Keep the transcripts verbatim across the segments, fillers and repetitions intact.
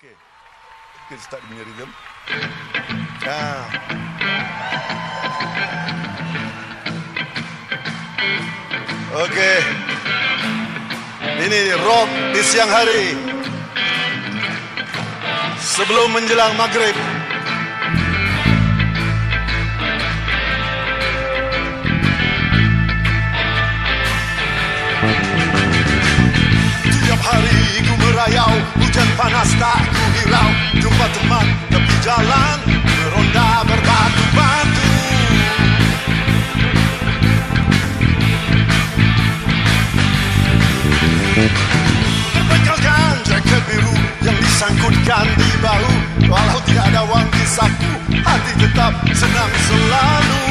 Okay. Kita start punya rhythm. Ah. Okay. Ini rock di siang hari. Sebelum menjelang maghrib. Tiap hari ku merayau, hujan panas tak ku hirau. Jumpa teman tepi jalan, beronda berbatu-batu. Berbekalkan jaket biru yang disangkutkan di bahu. Walau tidak ada wang di saku, hati tetap senang selalu.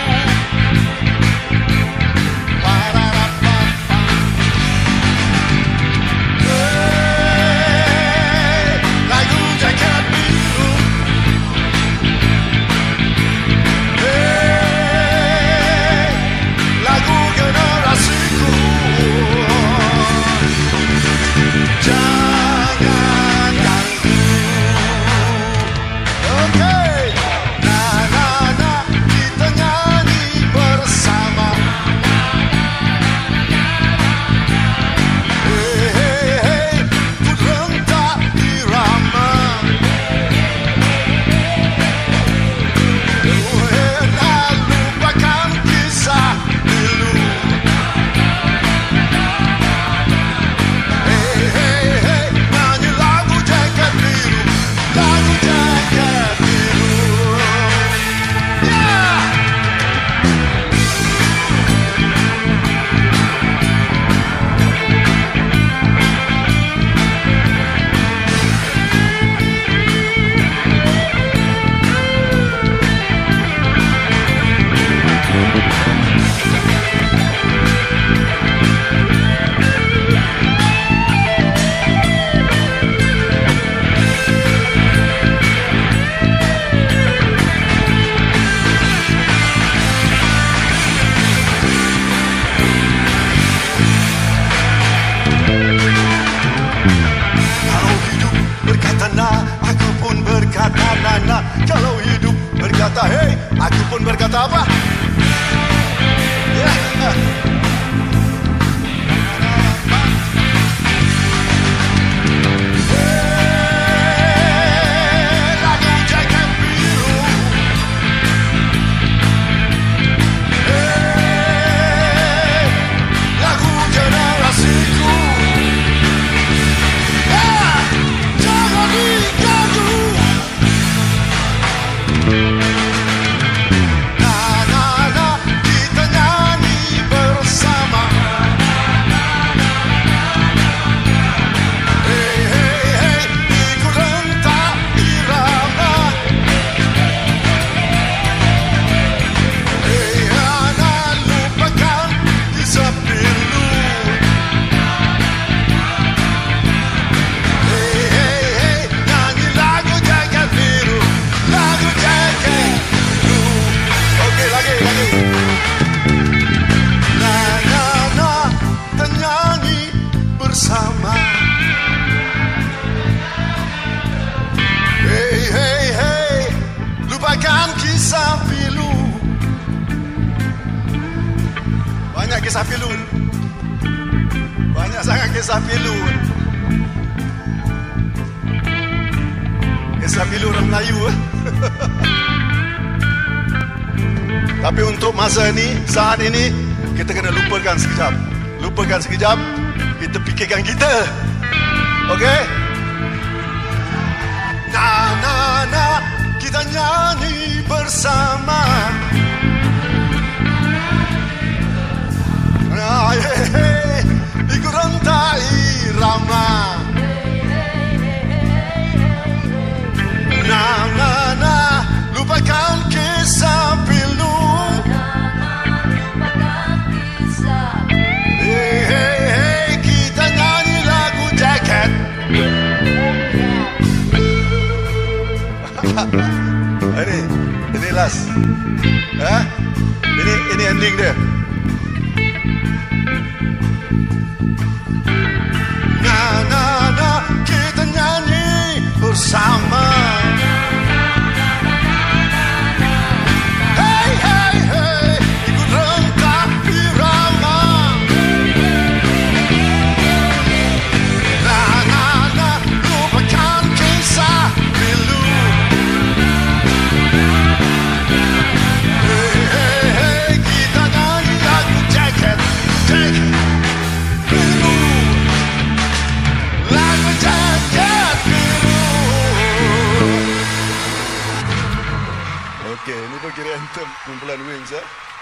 Kalau hidup berkata hey, aku pun berkata apa? Ya. Bersama. Hey, hey, hey, lupakan kisah pilu. Banyak kisah pilu. Banyak sangat kisah pilu. Kisah pilu orang Melayu. Tapi untuk masa ini, saat ini, kita kena lupakan sekejap. Lupakan sekejap. Kita fikirkan kita. Okey? Na na na, kita nyanyi bersama. Na hey, hey, ikut rentak irama. Na na na, lupakan kisah pilu. Ini, ini last. Eh? Ini, ini ending dia. Na na na, kita nyanyi bersama. Hey, hey, hey, ikut rengkah irama. Nah, nah, nah, lupakan kisah pilu. Hey, hey, hey, kita nyanyi lagu jaket, jaket biru. Lagu jaket biru. Okey, ini bagi anthem kumpulan Wings, eh?